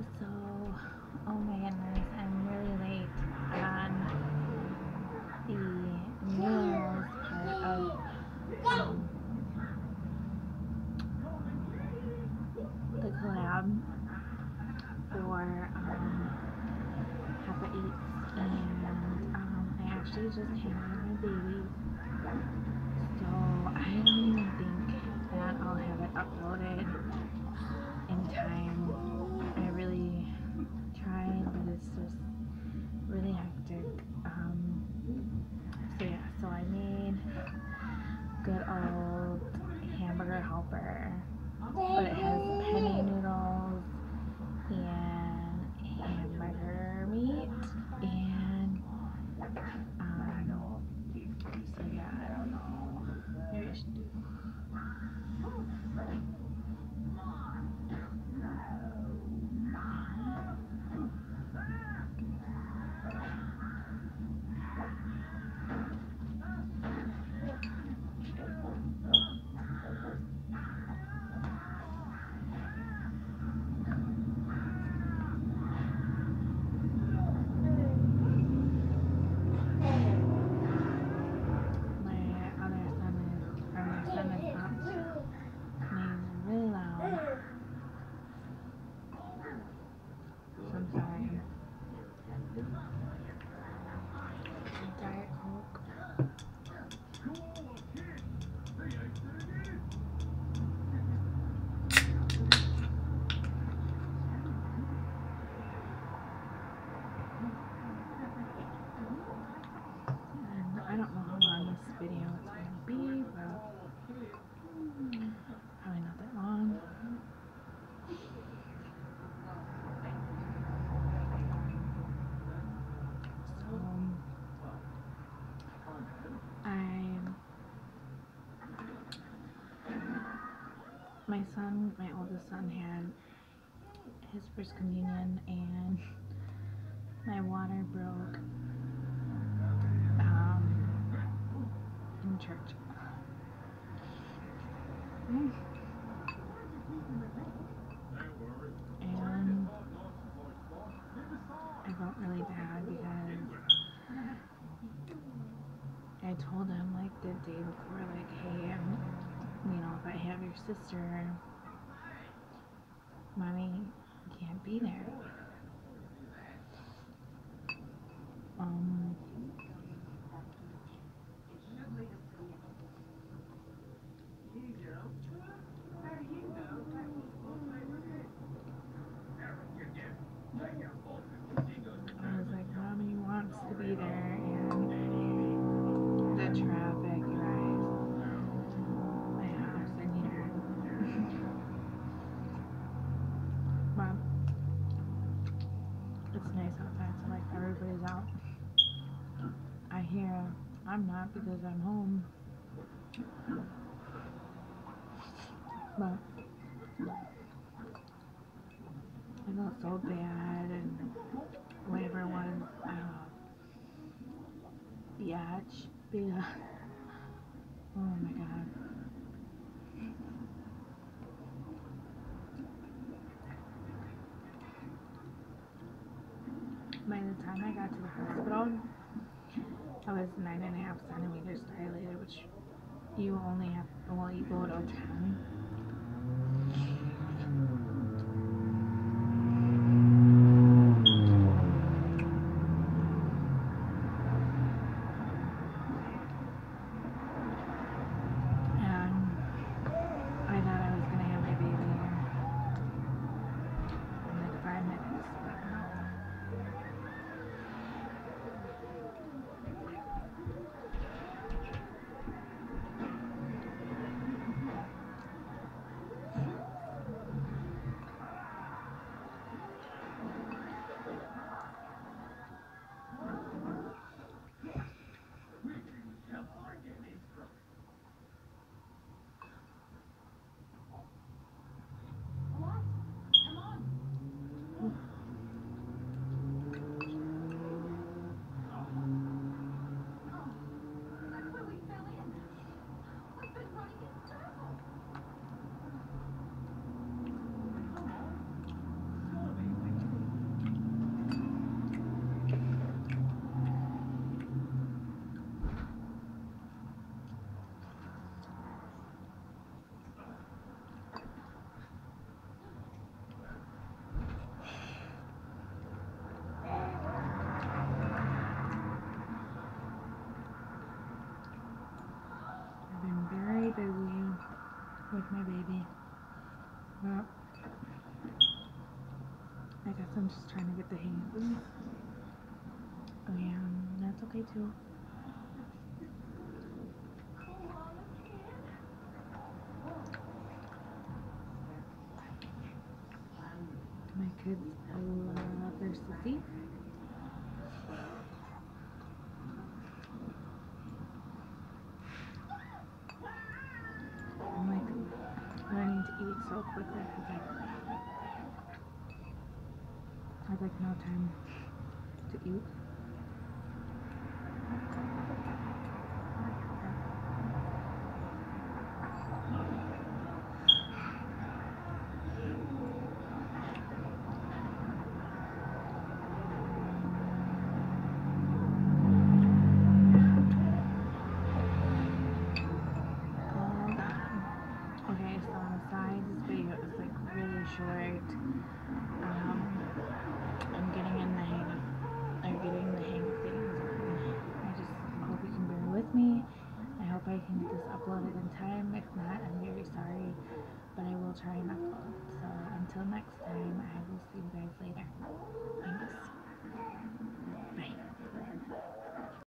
So, oh my goodness, I'm really late on the noodles part of the collab for Papa Eats, and I actually just had my baby, so I don't even think that I'll have it uploaded in time. I really tried, but it's just really hectic. So yeah, so I made good old hamburger helper, but it has penne noodles and hamburger meat, and so yeah, I don't know. Maybe I should do. My son is up, and he's really loud. So I'm sorry. Diet Coke. And I don't know how long this video is going to be, but probably not that long. My oldest son had his first communion, and my water broke in church. And I felt really bad because I told him like the day before, like, hey, if I have your sister, mommy can't be there. I was like, mommy wants to be there, and the traffic, you guys, my house in here. But it's nice outside, so like everybody's out. I hear I'm not because I'm home. But I felt so bad, and whatever it was, biatch. Oh my god. By the time I got to the hospital, I was 9.5 centimeters dilated, which you only have, well, you go to 10. just trying to get the hang of things. Oh yeah, that's okay too. My kids love their sissy. I'm like learning to eat so quickly because I have like no time to eat. Okay, so on the sides, this video is like really short. I'm getting in the hang of things. I just hope you can bear with me. I hope I can get this uploaded in time. If not, I'm very sorry, but I will try and upload. So until next time, I will see you guys later. Thanks. Bye.